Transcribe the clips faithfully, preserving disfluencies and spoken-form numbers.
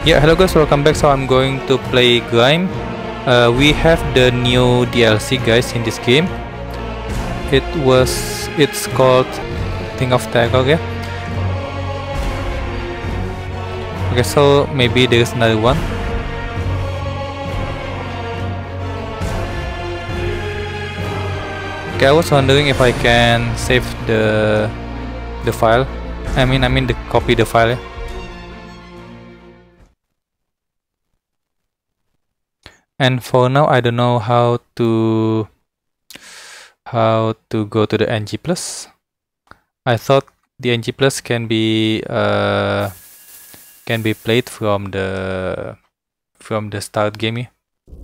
Yeah, hello guys, welcome back. So I'm going to play Grime. Uh, we have the new D L C, guys, in this game. It was, it's called Thing of Terror, yeah. Okay, so maybe there's another one. Okay, I was wondering if I can save the the file. I mean, I mean the copy the file. Yeah? And for now, I don't know how to how to go to the N G plus. I thought the N G plus can be uh, can be played from the from the start game. Yeah?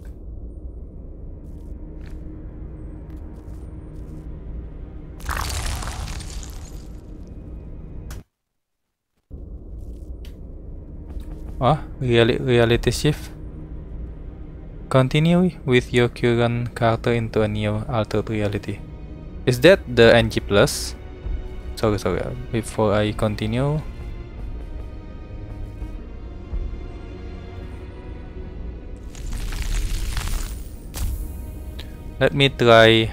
Oh, reali reality shift. Continue with your current character into a new altered reality. Is that the N G plus? Sorry, sorry. Before I continue, let me try.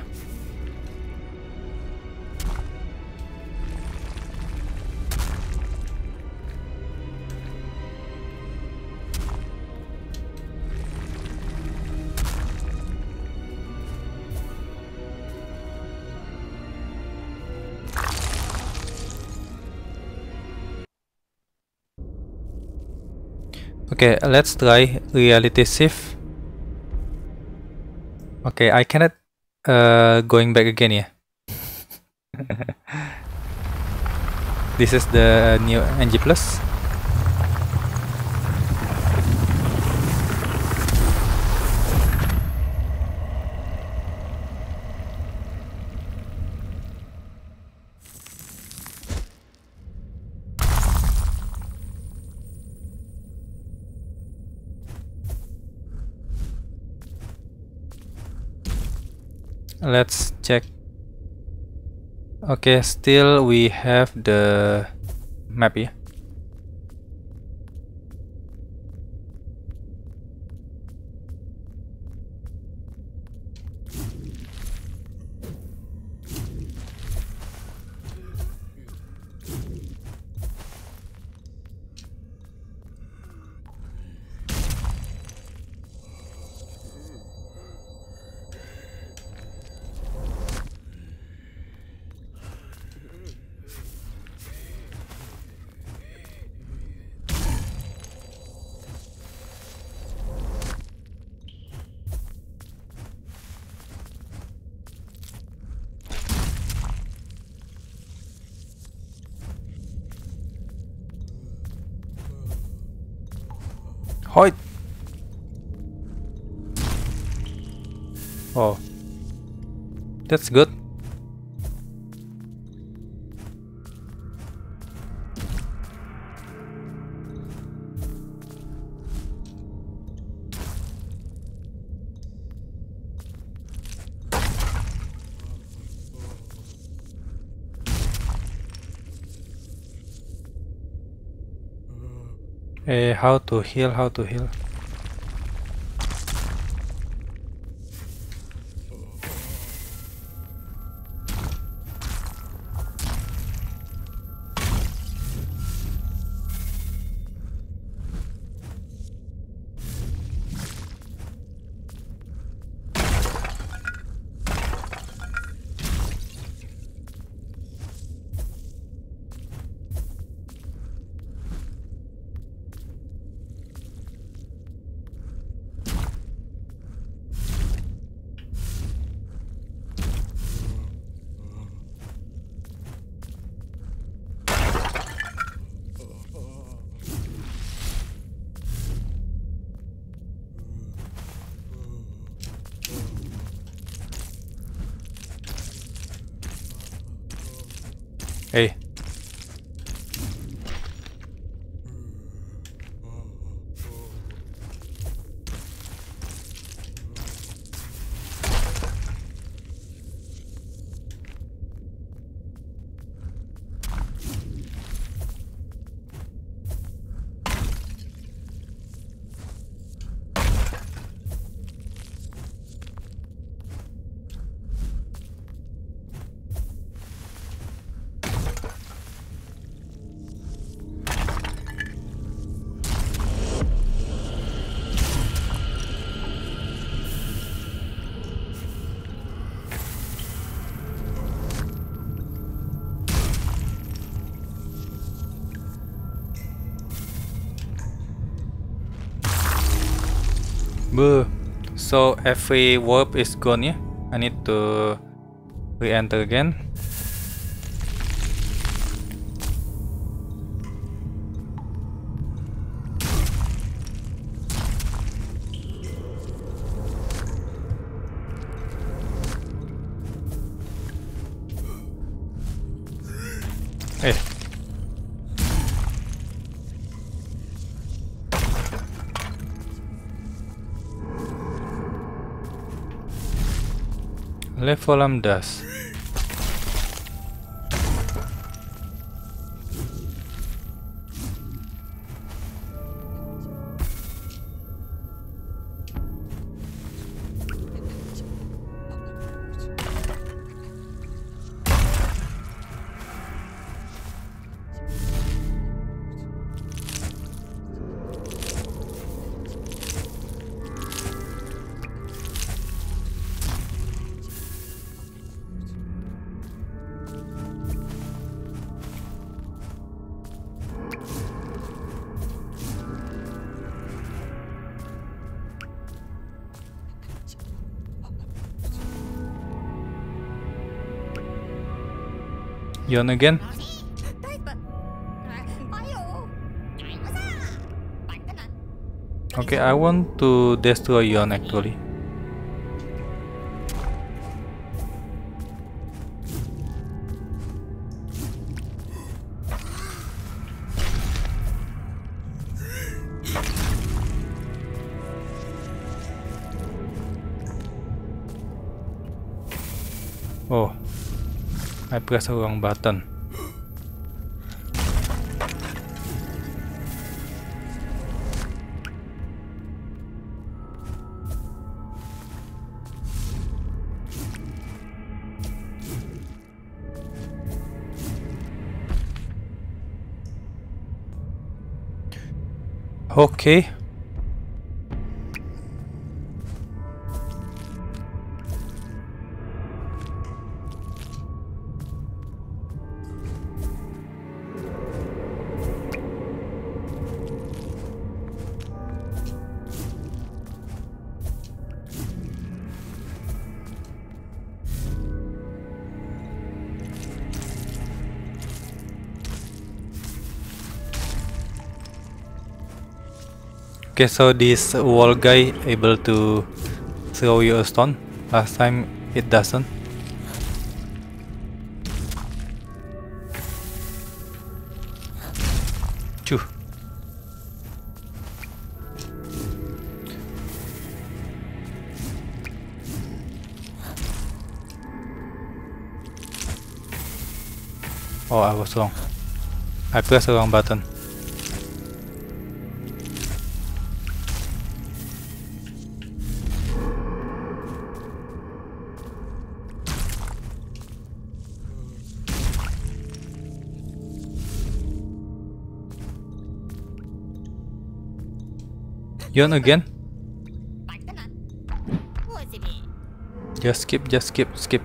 Okay, let's try reality shift. Okay, I cannot uh going back again, yeah. This is the new N G plus. Let's check. Okay, still we have the map here. Hoi! Oh, that's good. Uh, how to heal, how to heal. Buh. So every warp is gone, yeah? I need to re-enter again. Eh. Levelam das. Yon again. Okay, I want to destroy Yon actually. Oh, I press the wrong button. Okay. Okay, so this wall guy able to throw you a stone. Last time it doesn't. Choo. Oh, I was wrong. I pressed the wrong button. Yon again. Just skip, just skip, skip.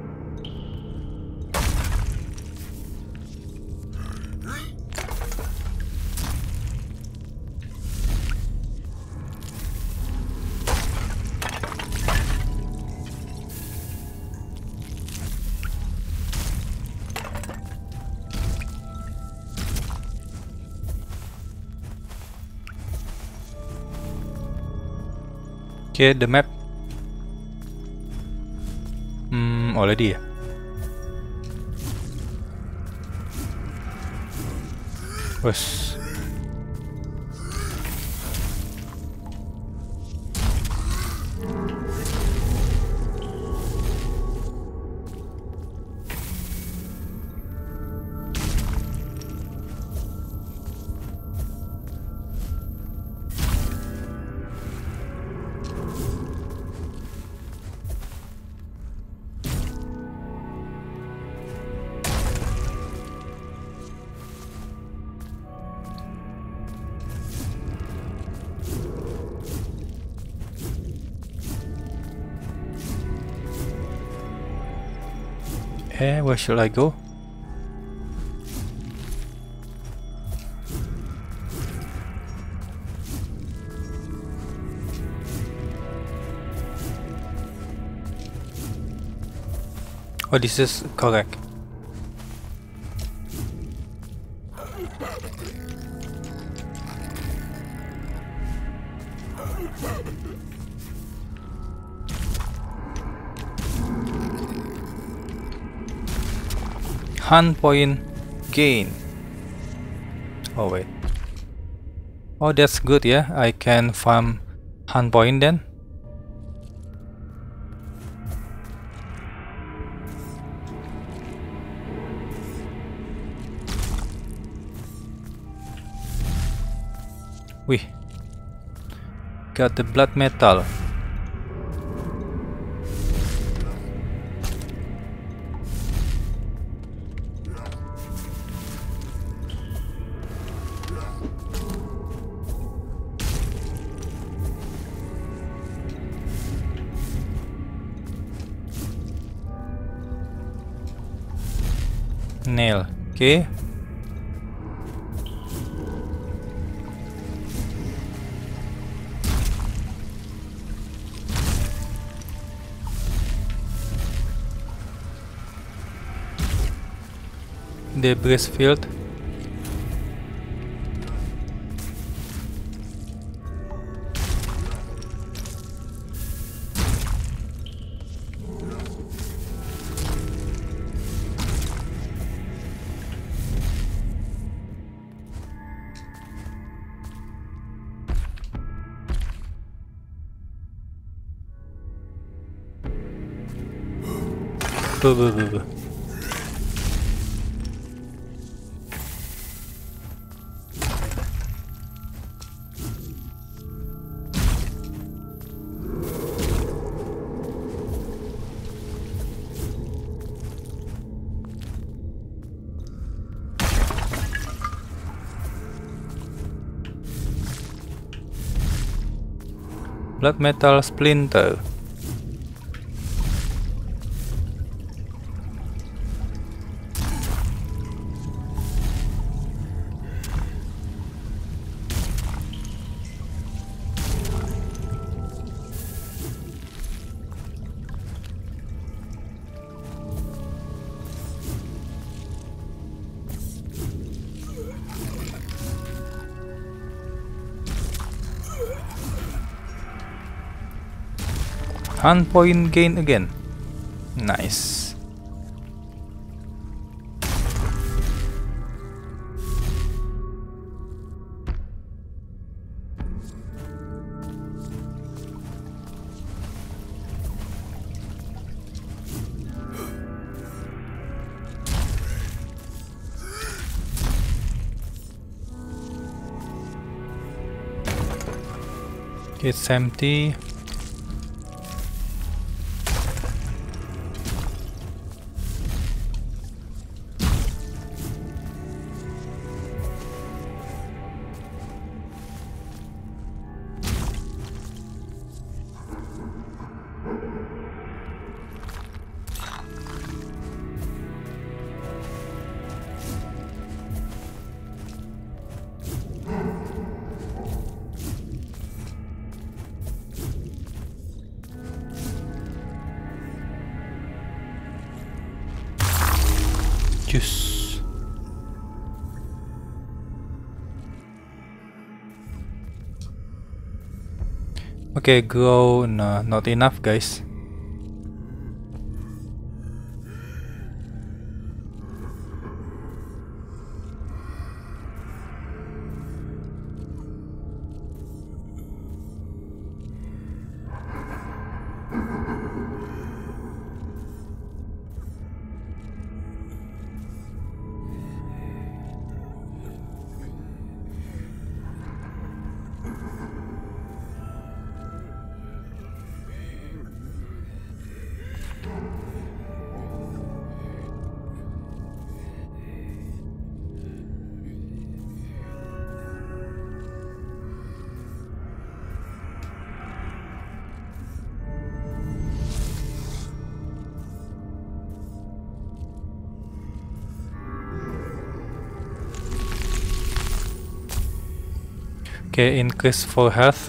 Okay, the map. Hmm, already ya? Wes. Eh, where should I go? Oh, this is correct. Hunt point gain. Oh wait. Oh, that's good, yeah. I can farm hunt point then. We got the blood metal. Nail, okay. Debris field. Buh, buh, buh, buh. Blood metal splinter. Hunt point gain again. Nice. It's empty. Juice. Okay, grow. No, not enough, guys. Okay, increase for health.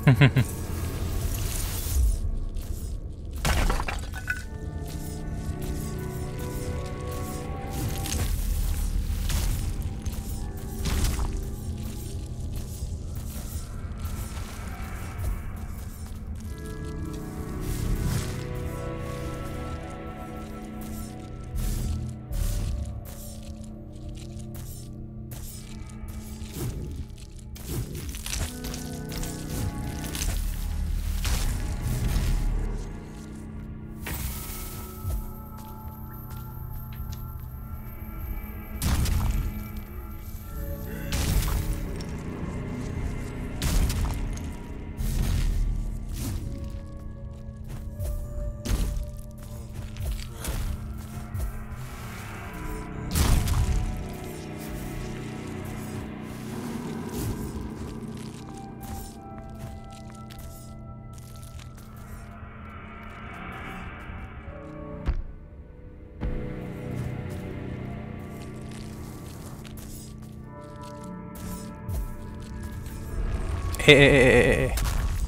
Eh, eh, eh, eh, eh.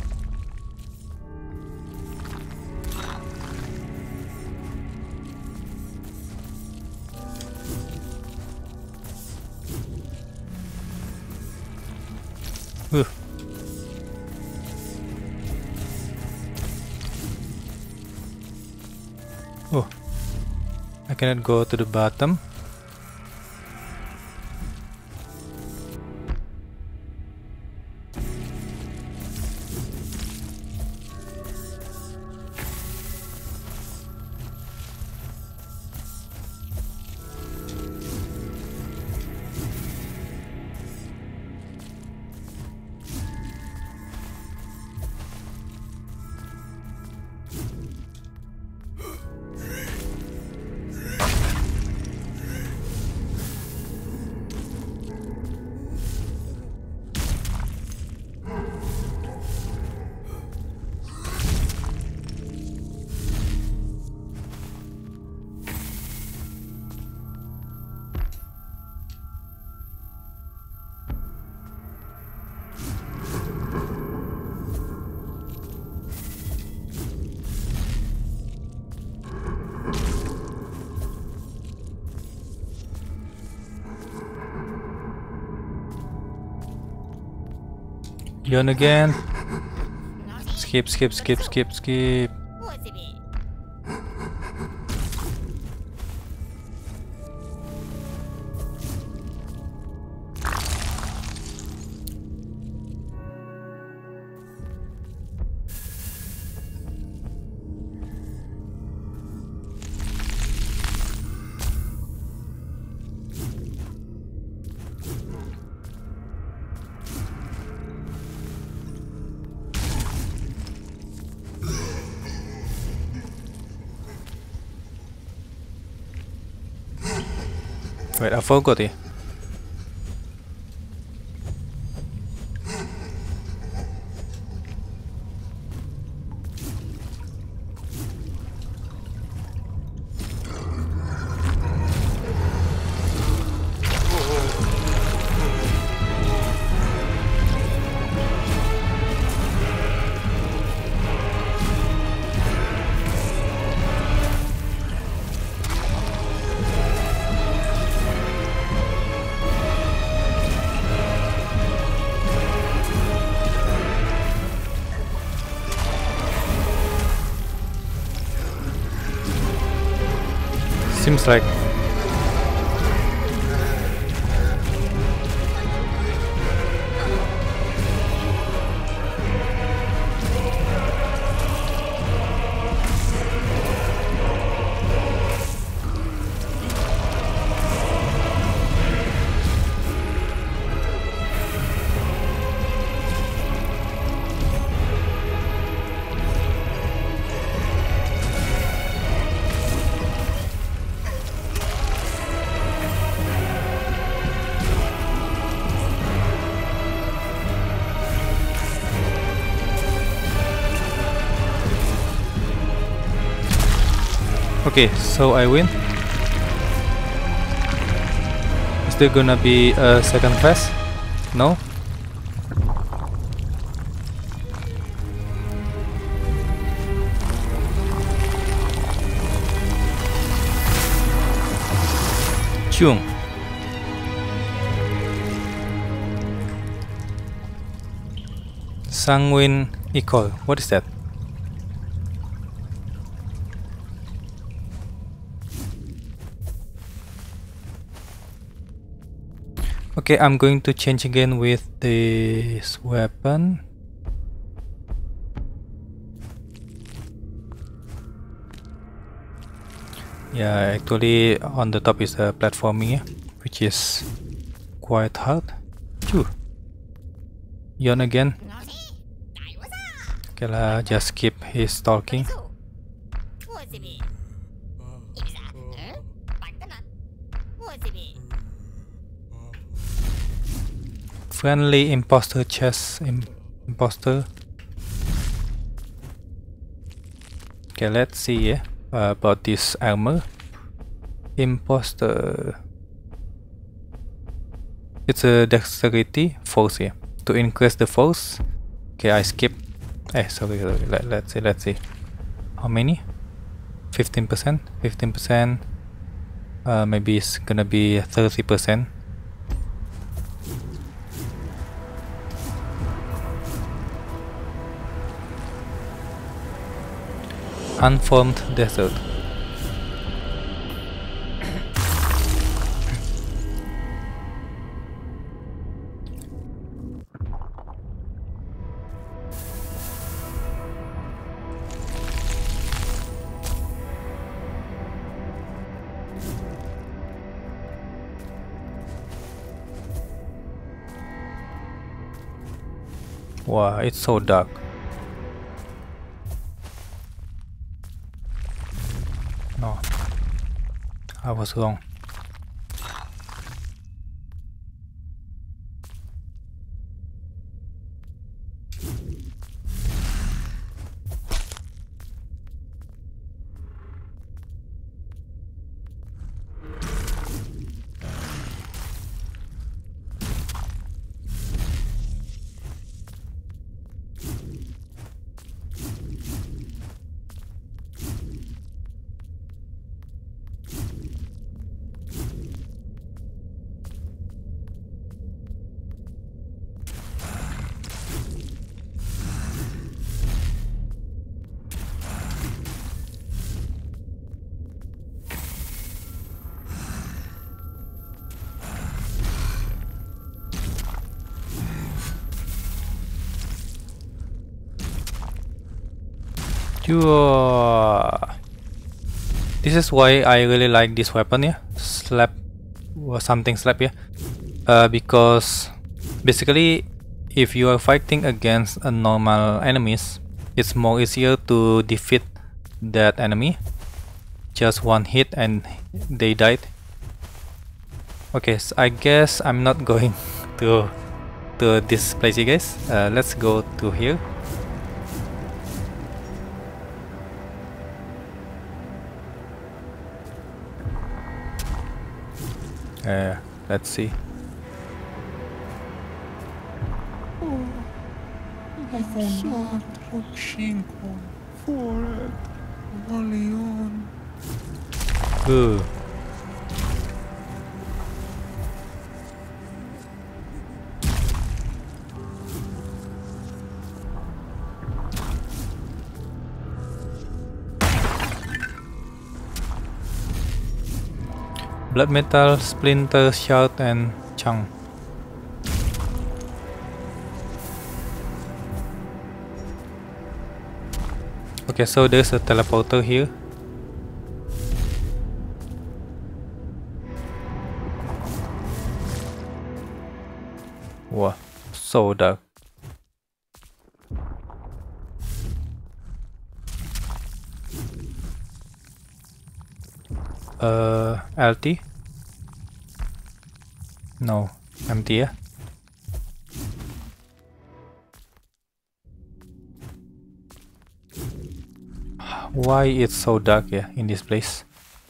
Uh. Oh, I cannot go to the bottom. Yawn again. Skip, skip, skip, skip, skip. Wait, I forgot it. Seems like okay, so I win. Is there gonna be a second phase? No? Chung. Sanguine equal. What is that? Okay, I'm going to change again with this weapon. Yeah, actually on the top is the platforming, which is quite hard. Phew. Yawn again. Okay, lah, just keep his talking. Friendly imposter chest Im imposter. Okay, let's see yeah, uh, about this armor. Imposter. It's a dexterity force here. To increase the force. Okay, I skip. Eh, sorry, sorry. Let, let's see, let's see. How many? fifteen percent? fifteen percent. Uh, maybe it's gonna be thirty percent. Unformed desert. Wow, it's so dark. No, I was wrong. This is why I really like this weapon, yeah, slap or something slap, yeah, uh, because basically if you are fighting against a normal enemies, it's more easier to defeat that enemy. Just one hit and they died. Okay, so I guess I'm not going to to this place, you guys. Uh, let's go to here. Uh, let's see. Ooh. Blood metal, splinter, shard, and chunk. Okay, so there's a teleporter here. Wow, so dark. Uh, L T? No, empty, yeah? Why it's so dark, yeah, in this place?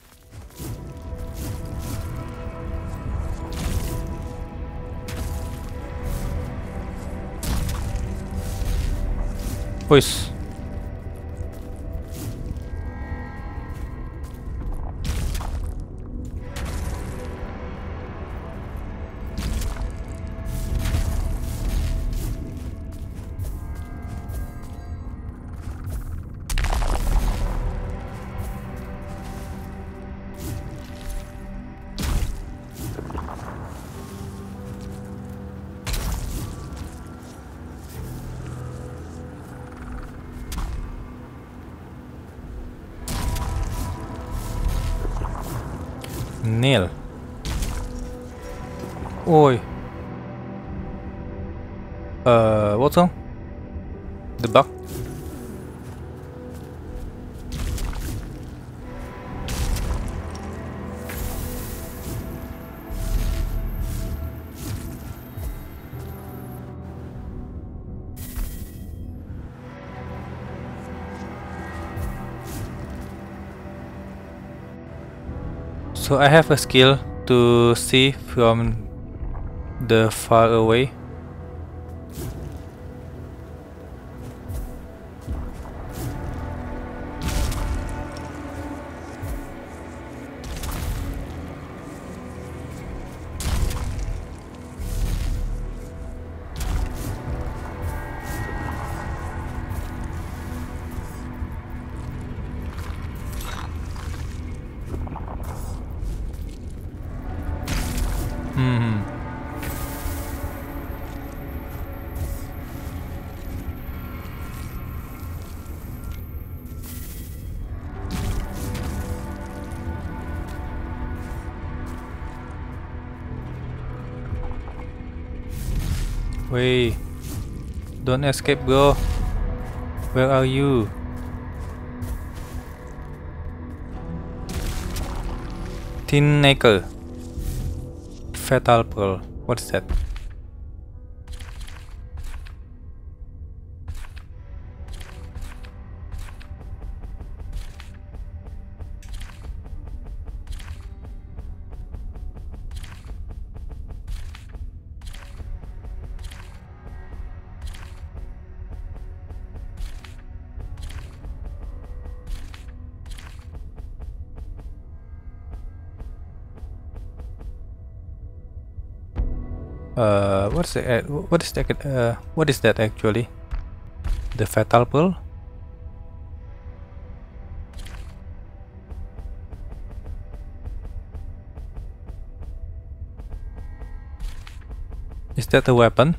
Voice. Nail. Oi. Uh, what's wrong? The bug? So I have a skill to see from the far away. Hmm. Wait. Don't escape, bro. Where are you? Teenager. Fatal Pearl. What's that? Uh, what's the, what is that? Uh, what is that actually? The Fatal Pearl? Is that a weapon?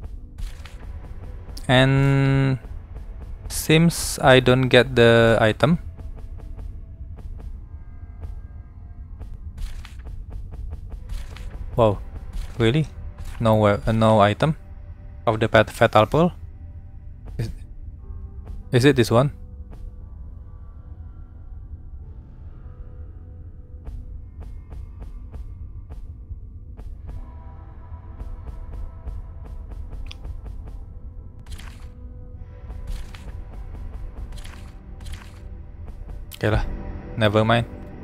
And seems I don't get the item. Wow, really? No, uh, no item of the Fatal Pearl? Is, is it this one? Okay lah, never mind.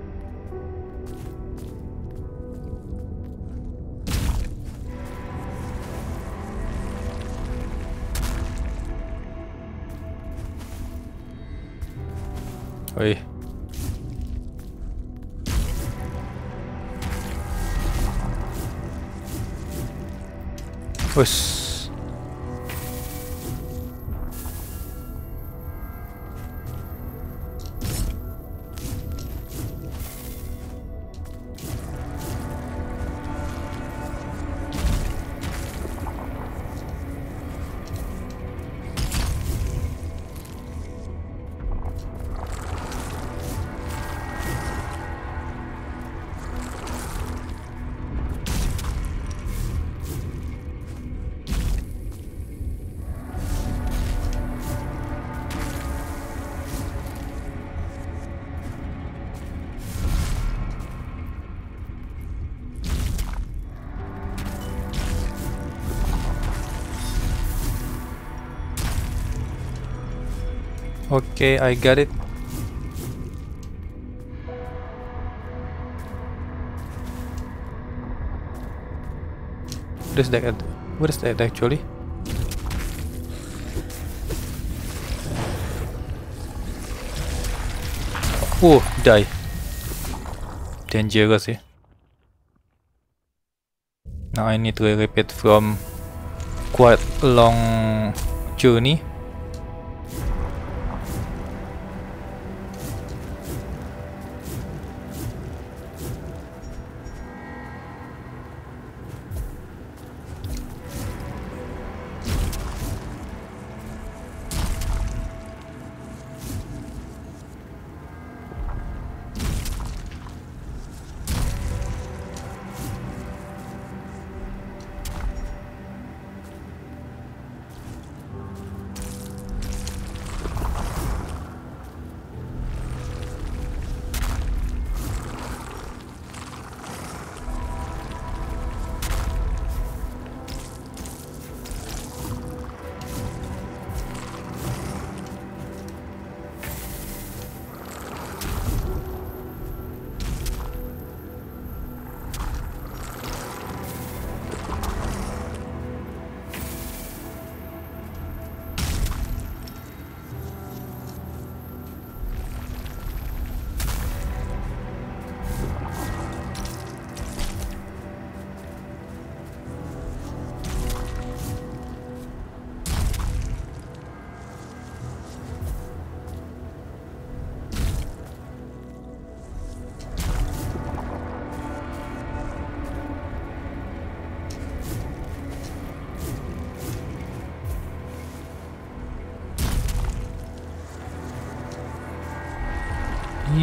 Oi. Push. Okay, I got it. What is that? What is that actually? Oh, die. Dangerous, eh? Now I need to repeat from quite a long journey.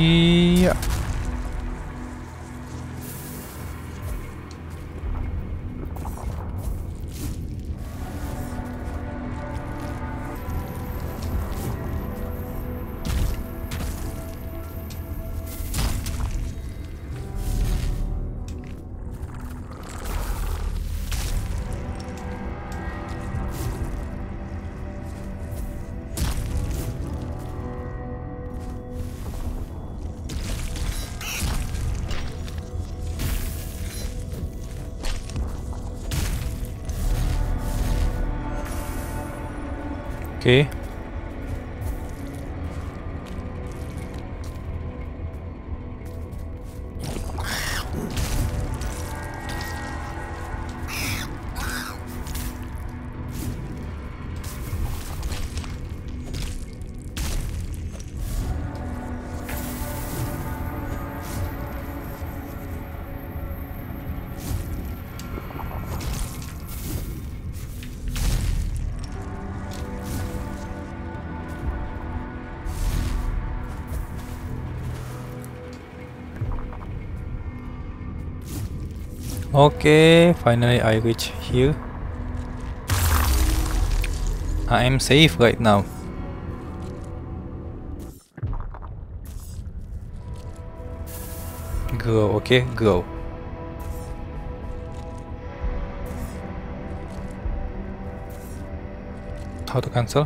Yeah. Okay. Okay, finally I reach here. I am safe right now. Go, okay, go. How to cancel?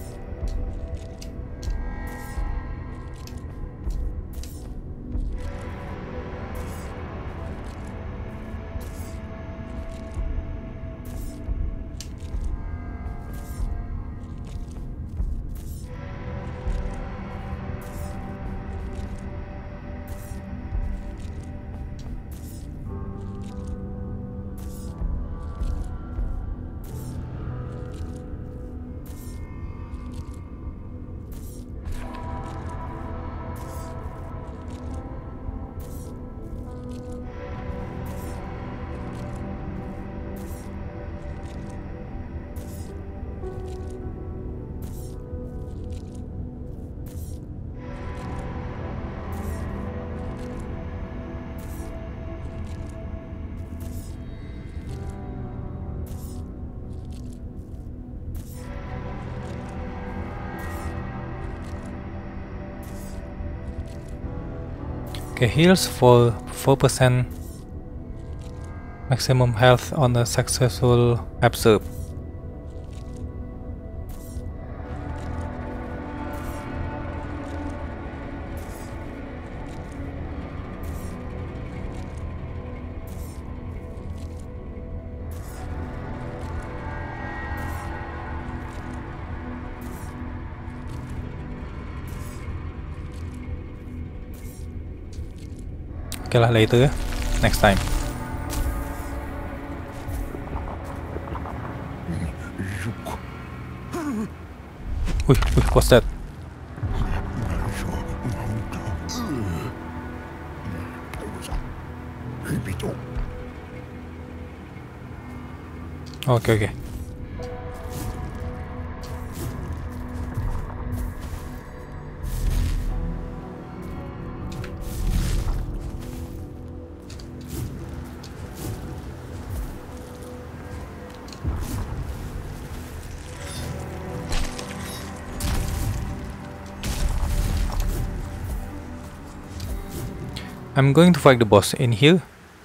Okay, heals for four percent maximum health on a successful absorb. Okay lah, later ya. Next time. Wih, wih, what's that? Okay, okay. I'm going to fight the boss in here.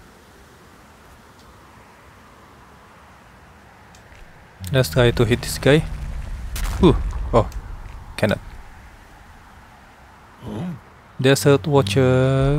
Let's try to hit this guy. Ooh, oh, cannot. Desert Watcher.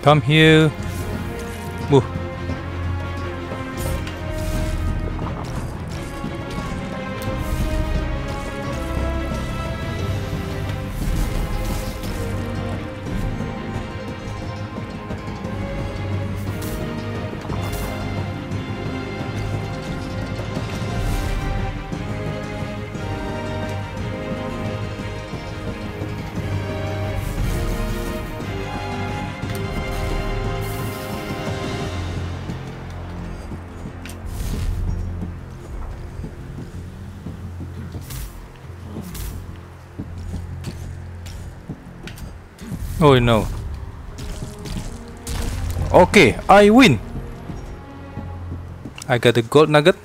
Come here. Move. Oh no. Okay, I win. I got a gold nugget.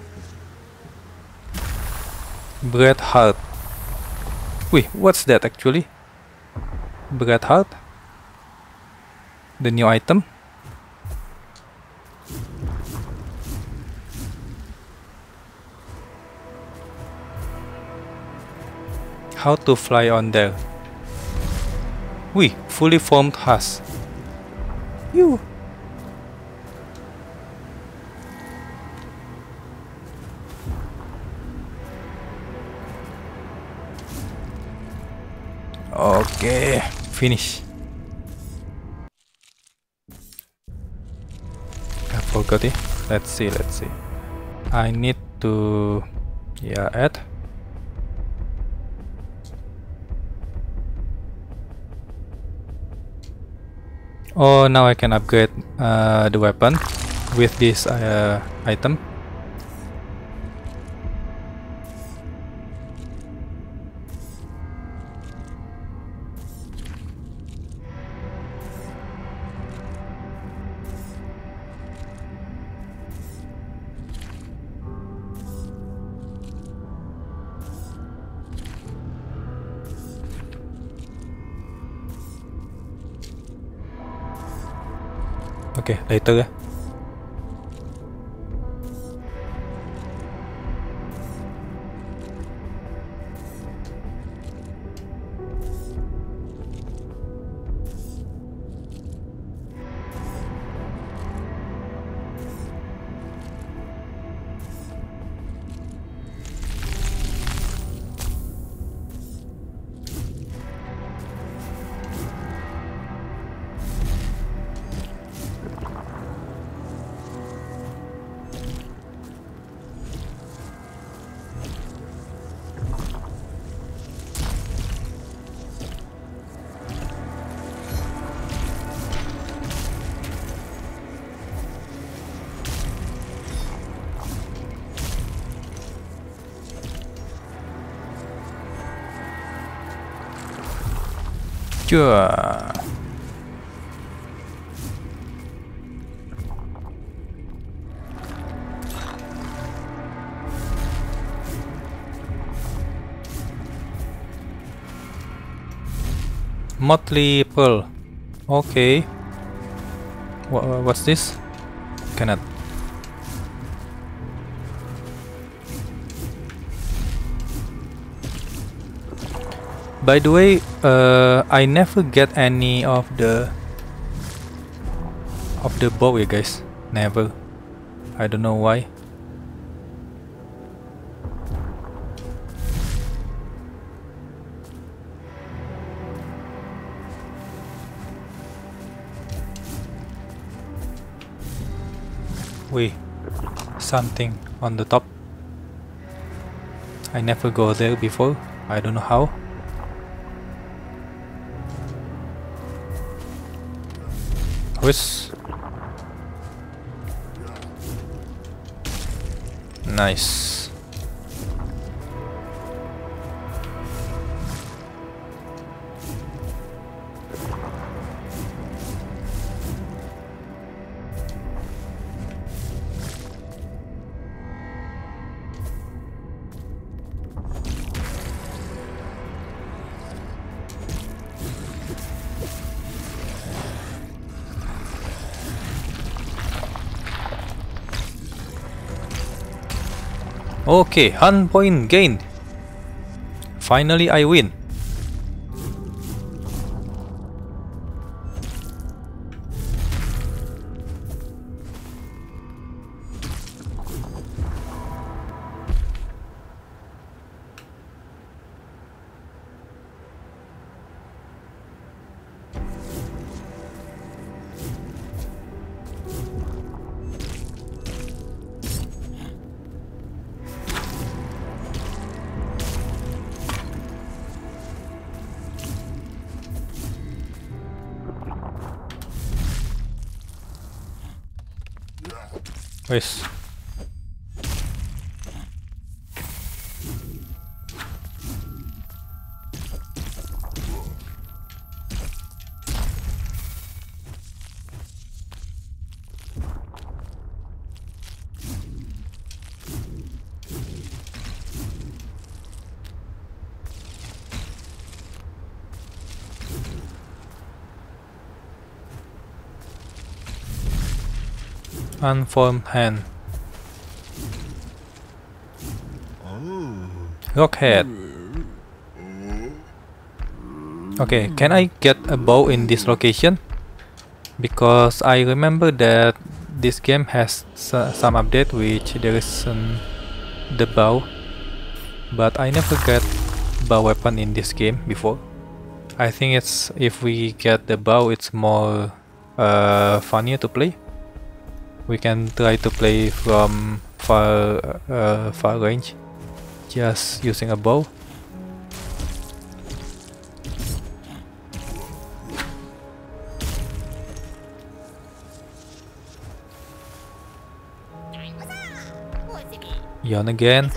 Bread heart. Wait, what's that actually? Bread heart? The new item? How to fly on there? We fully formed husk. You. Okay, finish. I forgot it. Let's see, let's see. I need to, yeah, add. Oh, now I can upgrade uh, the weapon with this uh, item. Okay, later ya. Sure. Motley Pearl. Okay. What, what's this? Cannot. By the way, uh, I never get any of the of the bow, ya guys. Never. I don't know why. Wait, something on the top. I never go there before. I don't know how. Whiz. Nice. Okay, hunt point gained. Finally I win. Wes. Unformed hand. Rockhead. Okay, can I get a bow in this location? Because I remember that this game has some update which there isn't the bow, but I never got bow weapon in this game before. I think it's if we get the bow, it's more uh, funnier to play. We can try to play from far uh, far range, just using a bow. Yawn again.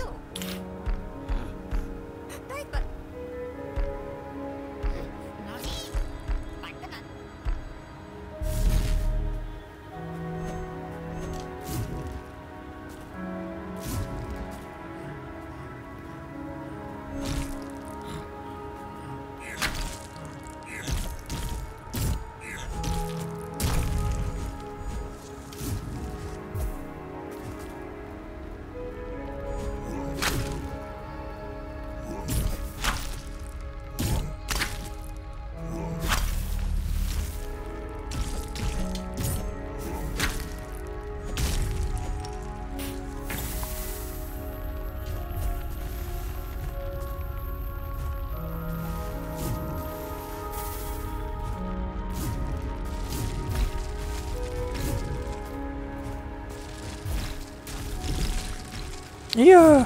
Yeah.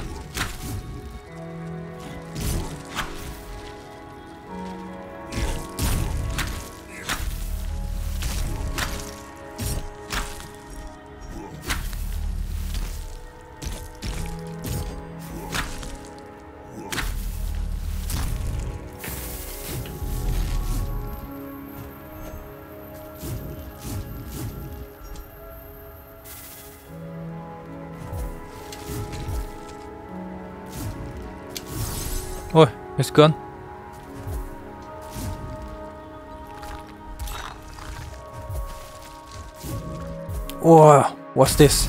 Oh, it's gone. Whoa, what's this?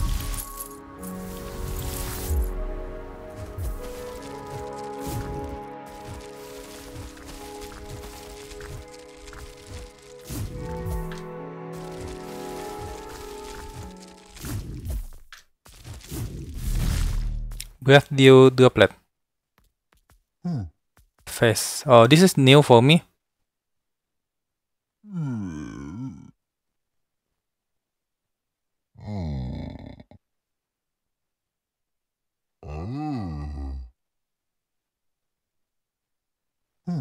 Breath dew droplet. Hmm. Face. Oh, this is new for me. Hmm. Hmm. Hmm. Hmm.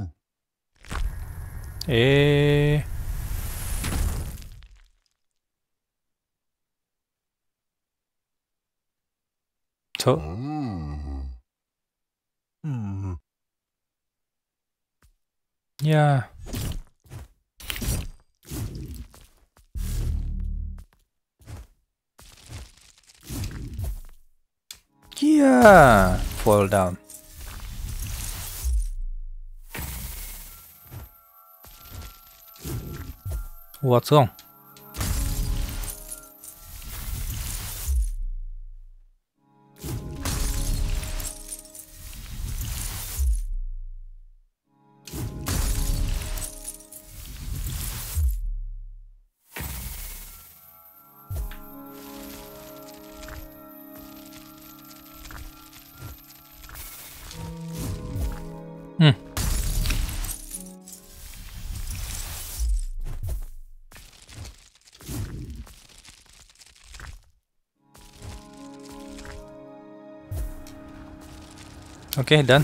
Eh. So. Hmm. Hmm. Yeah. Yeah. Fall down. What's wrong? Hmm. Okay, done.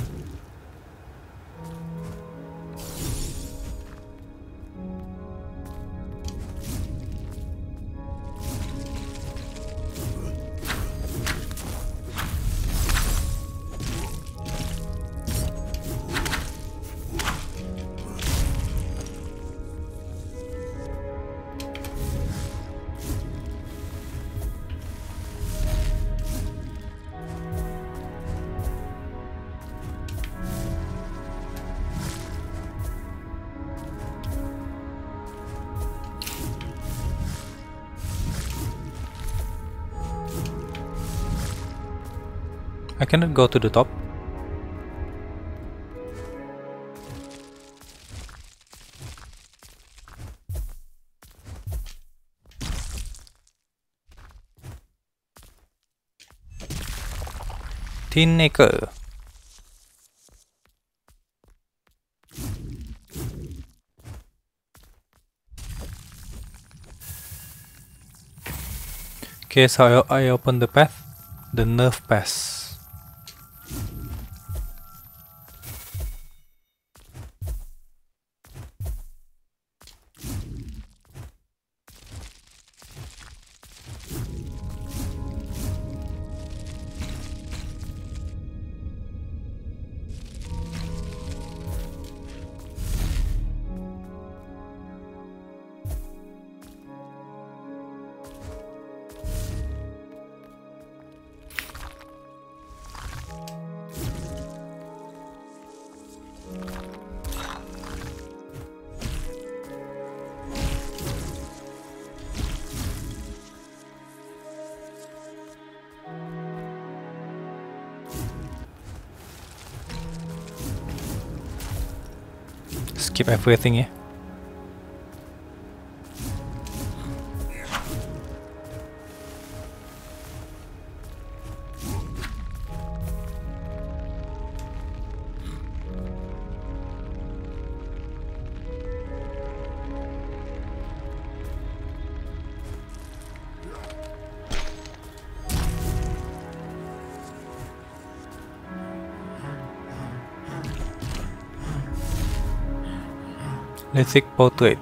I cannot go to the top. Tin acre. Okay, so I, I open the path, the nerve pass. Skip everything, yeah. Lithic portrait.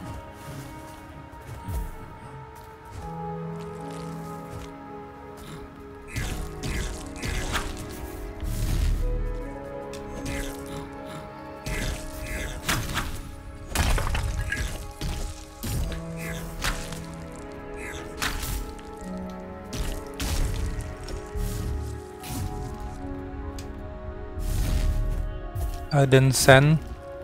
Ardent sand.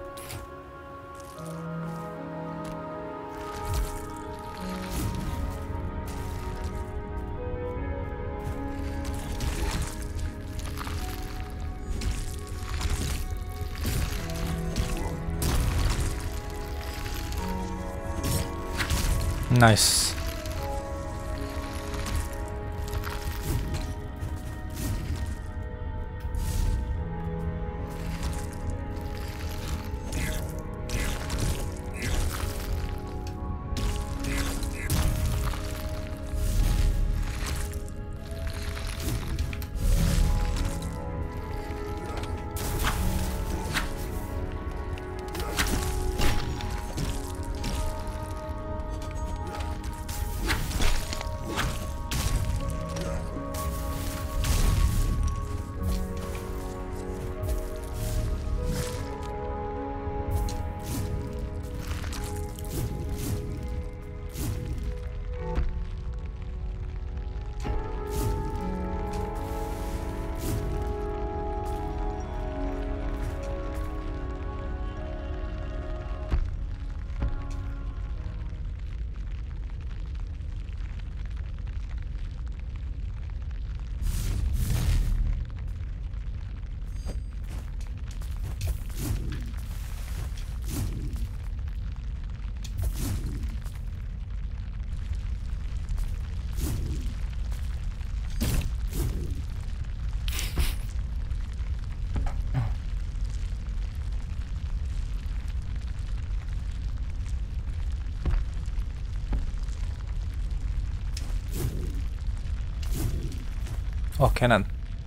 Nice. Oh, cannon.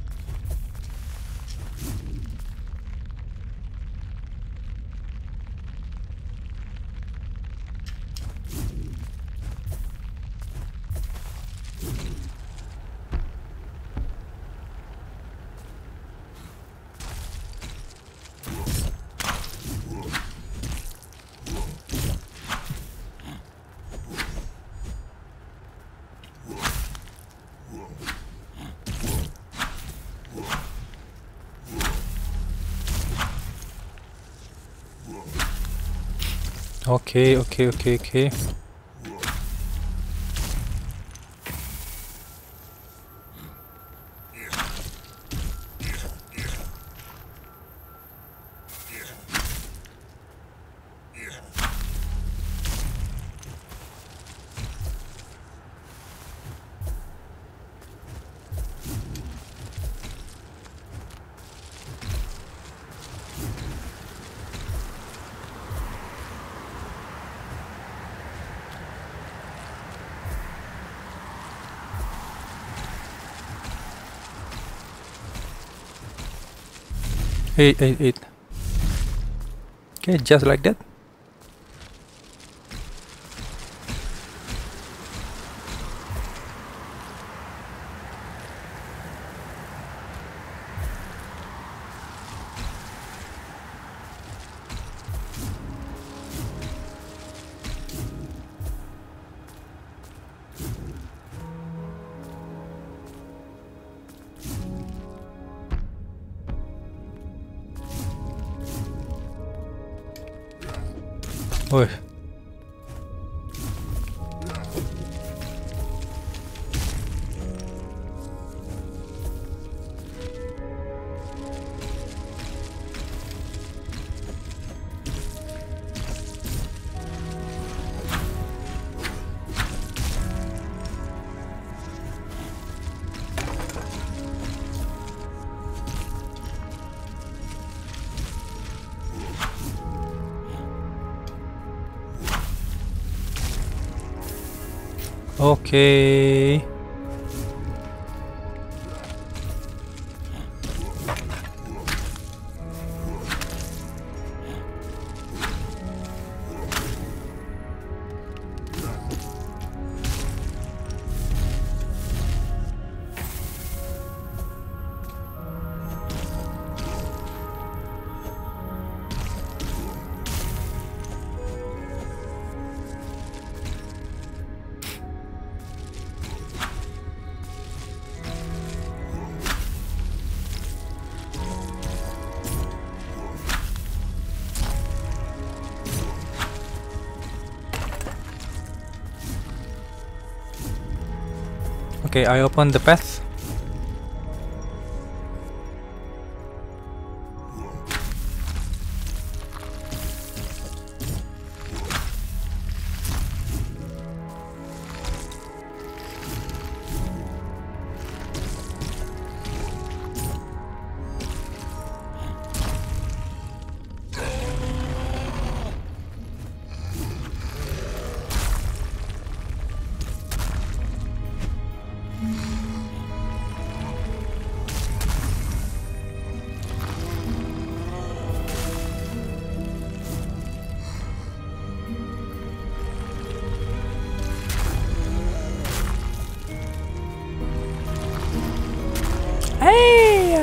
Okay, okay, okay, okay. Eight, eight, eight. Okay, just like that. Oi. Okay. Okay, I open the path. Hey!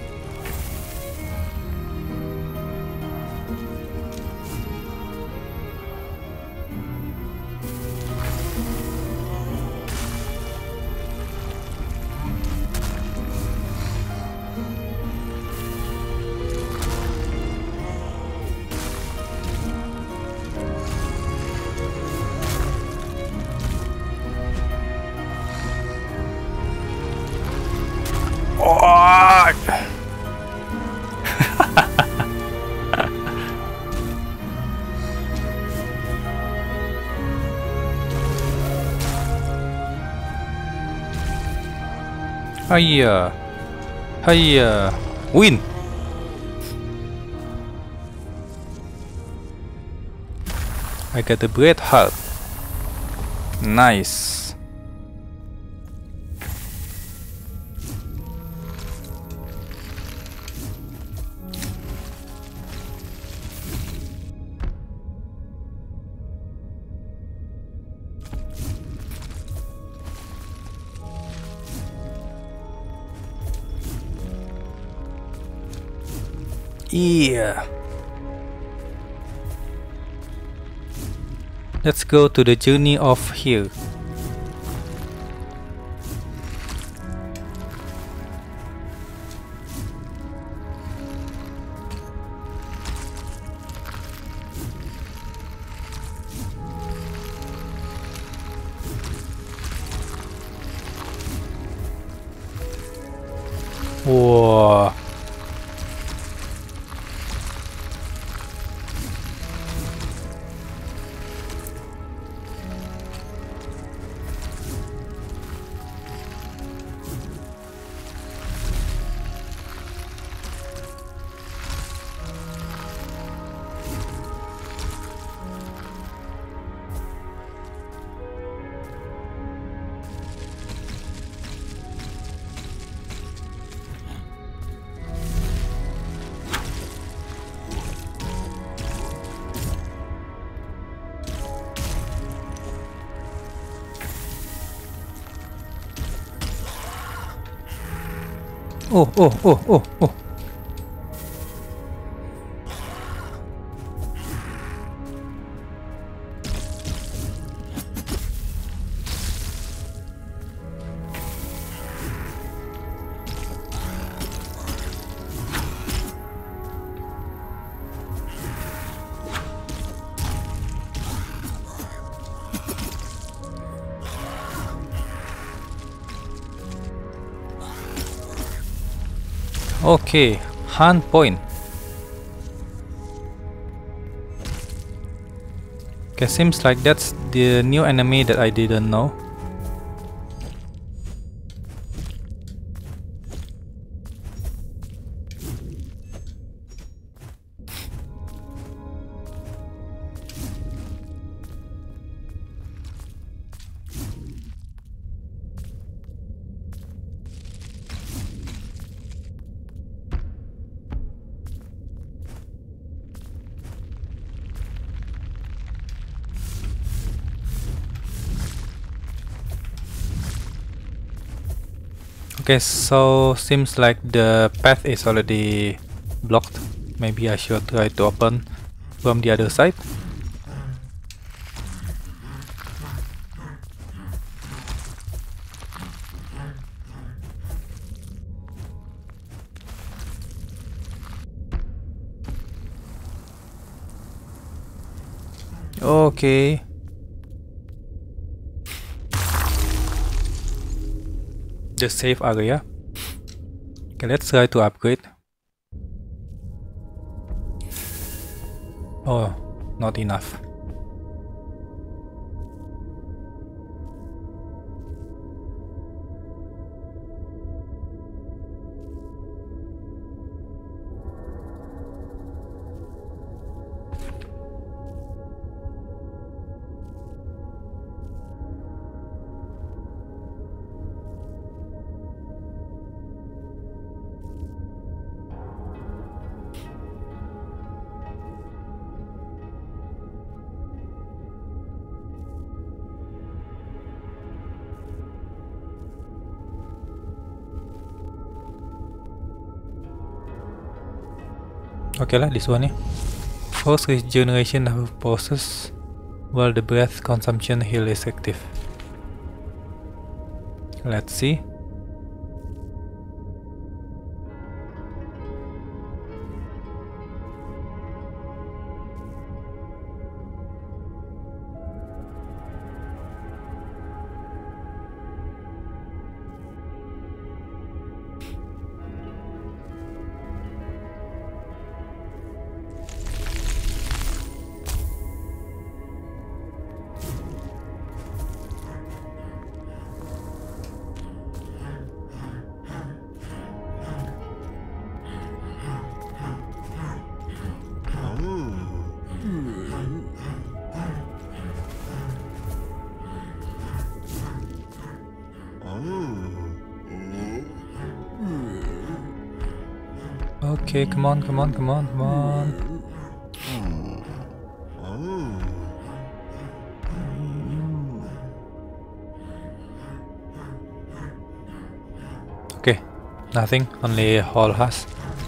Hiya! Hiya! Win! I got a great heart. Nice. Yeah. Let's go to the journey of here. Whoa. Oh, oh, oh, oh, oh. Okay, hunt point. Okay, seems like that's the new enemy that I didn't know. Okay, so seems like the path is already blocked. Maybe I should try to open from the other side. Okay. The safe area. Okay, let's try to upgrade. Oh, not enough. Okay lah, this one. Force regeneration of pulses while the breath consumption heal is active. Let's see. Okay, come on, come on, come on, come on. Okay, nothing, only hall has.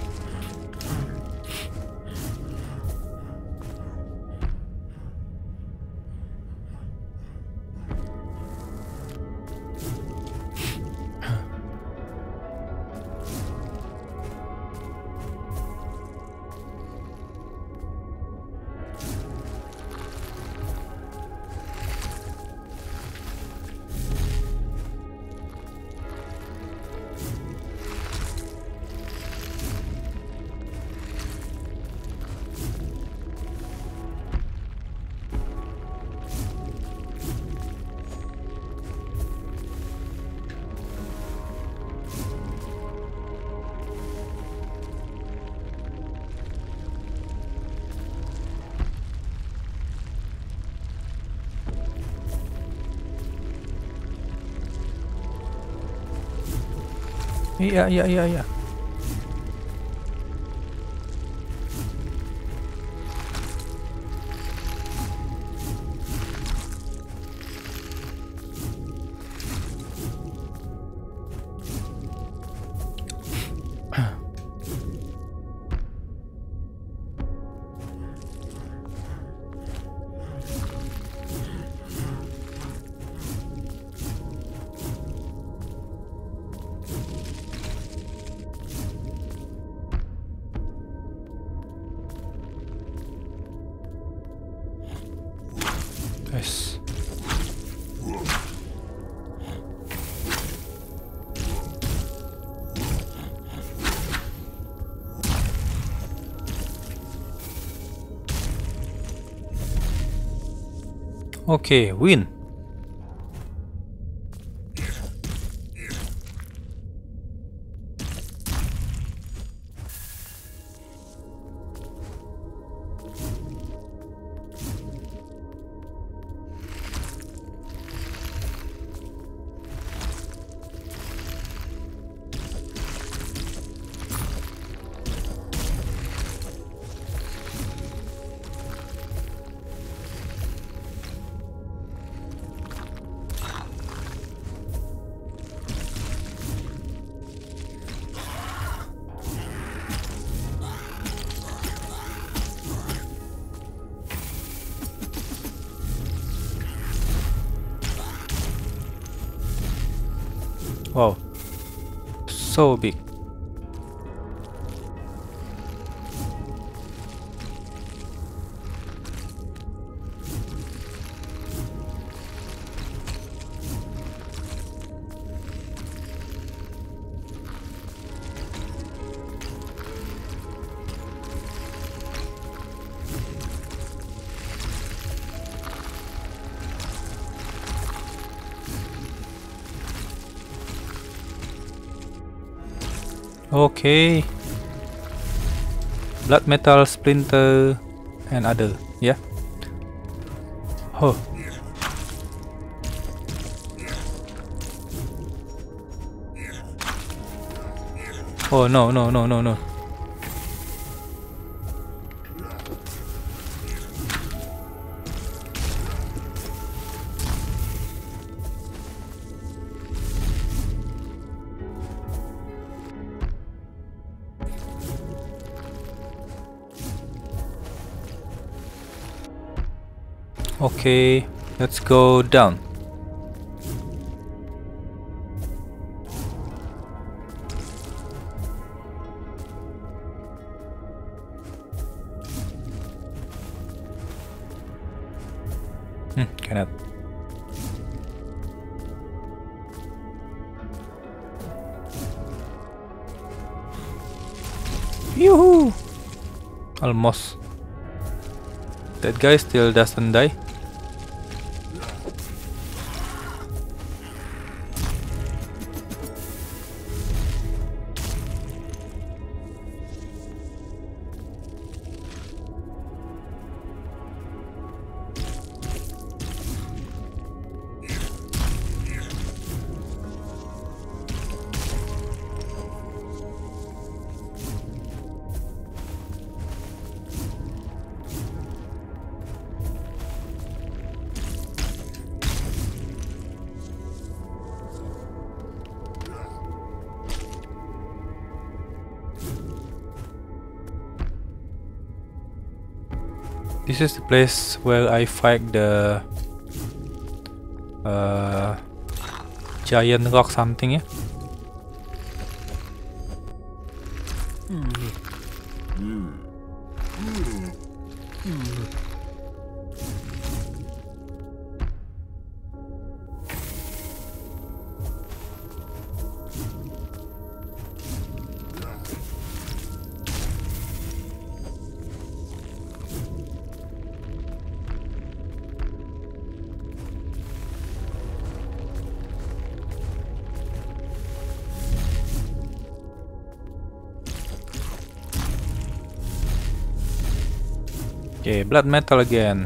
Yeah, yeah, yeah, yeah. Okay, win. Wow, so big. Okay, blood metal splinter and other, yeah. Oh, oh no no no no no. Okay, let's go down. Hmm, cannot. Yoo-hoo! Almost. That guy still doesn't die. This is the place where I fight the uh, giant rock something, yeah? Okay, blood metal again.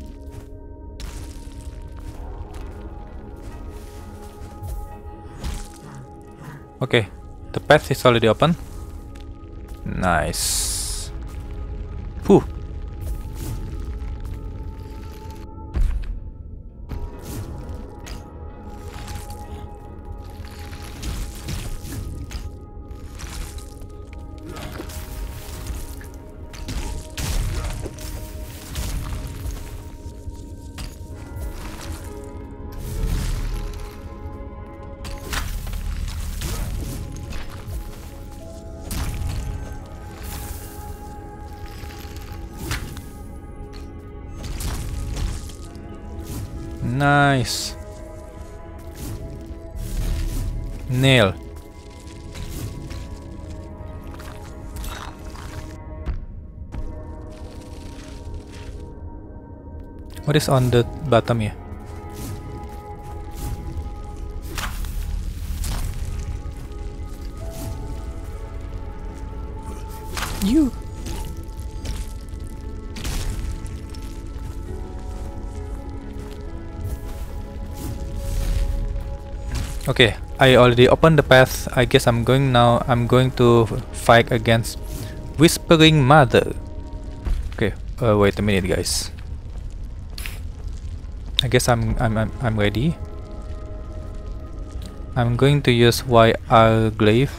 Okay, the path is already open. Nice. Whew. Nice. Nail. What is on the bottom here? You. Okay, I already opened the path. I guess I'm going now. I'm going to fight against Whispering Mother. Okay, uh, wait a minute, guys. I guess I'm I'm I'm, I'm ready. I'm going to use Y R glaive.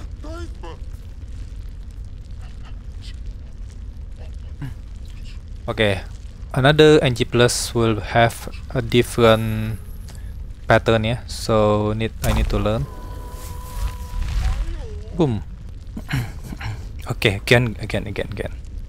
Okay, another N G plus will have a different pattern, yeah. So need I need to learn. Boom. Okay, again, again, again, again.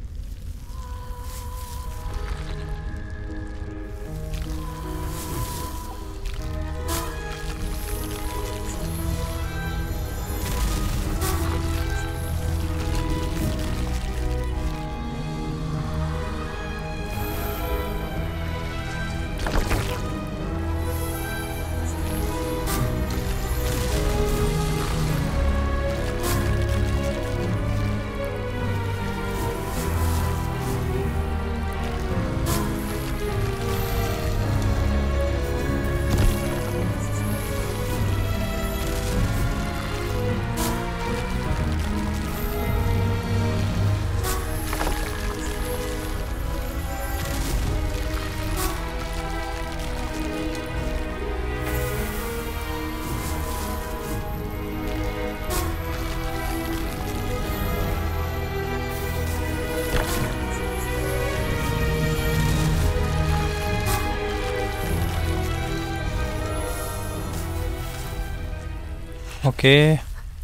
Okay.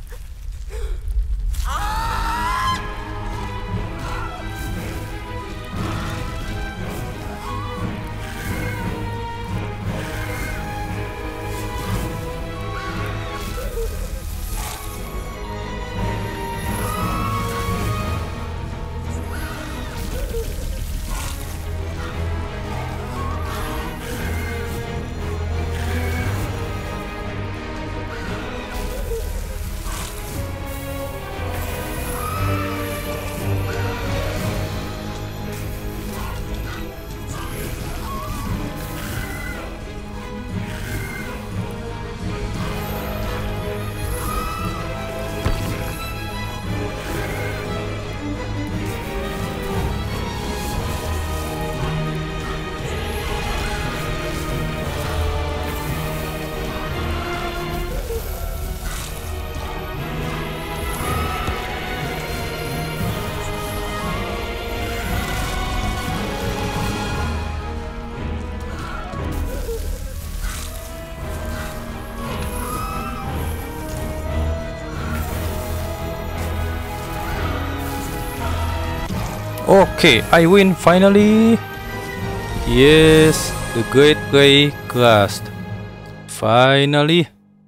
Okay, I win finally. Yes, the Great Play crashed. Finally.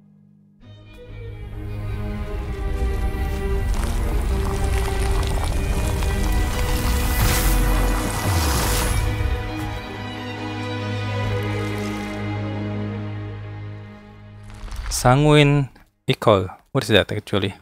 Sanguine Echo. What is that actually?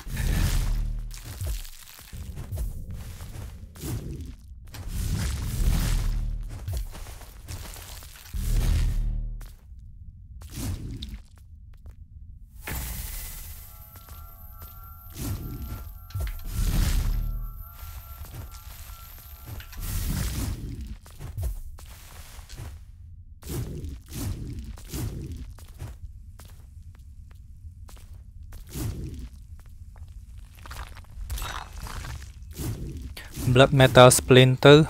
Blood metal splinter.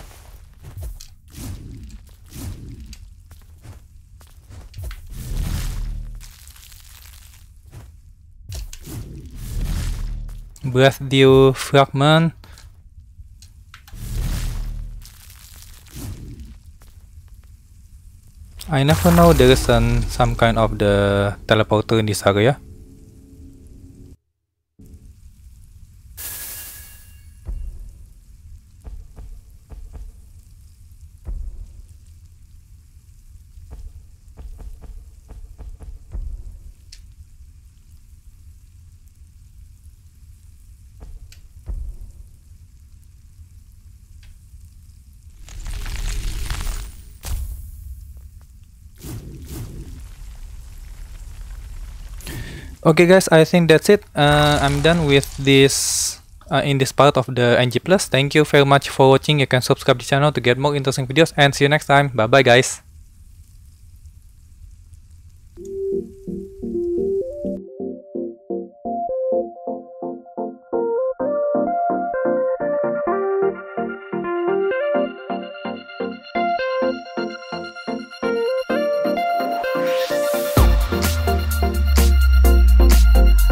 Breath dew fragment. I never know there is an, some kind of the teleporter in this area. Okay guys, I think that's it. Uh, I'm done with this uh, in this part of the N G plus. Thank you very much for watching. You can subscribe the channel to get more interesting videos and see you next time. Bye bye guys.